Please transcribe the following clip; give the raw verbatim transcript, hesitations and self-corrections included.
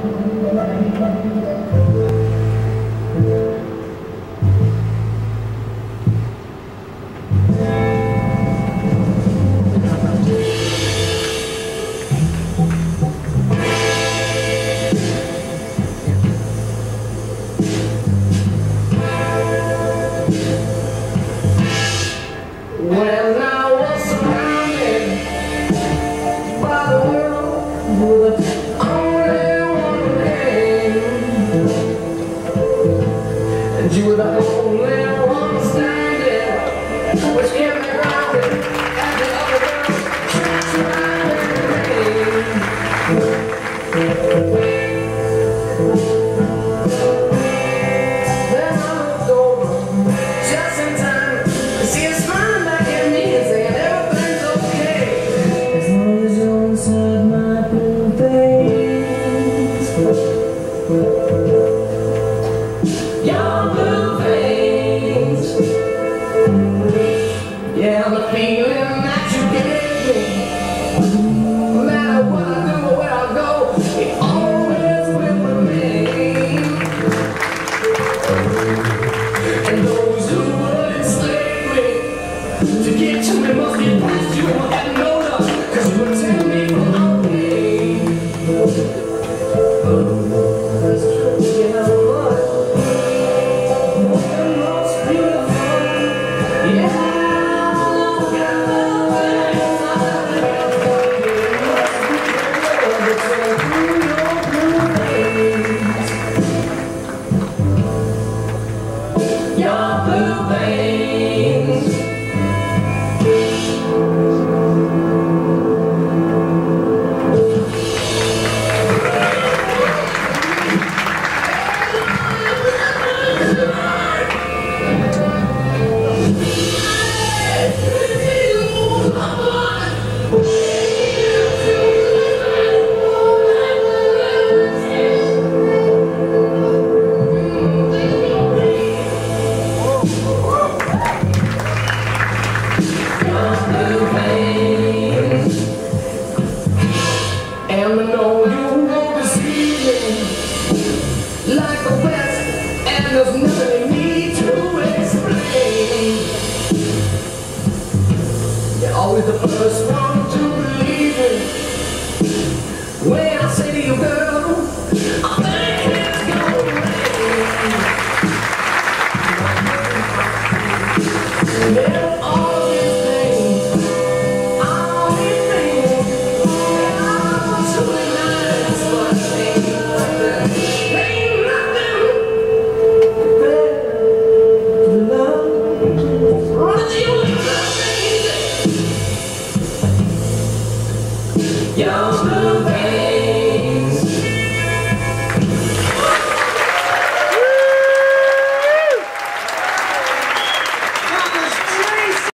When I was surrounded by the world, you were the only one name, and you were the only one standing, which kept me grounded as the other girls tried to ride me. Then I looked over just in time to see a smile back at me and saying everything's okay as long as you're inside my blue veins. Your blue veins. Yeah, the feeling that you gave me, no matter what I do or where I go, it always will remain. And those who would enslave me, to get to me must get past you and know love, cause you would tell me from our pain. That's true, you know what? The most beautiful, yeah, look at the way I love you. Your blue veins. And the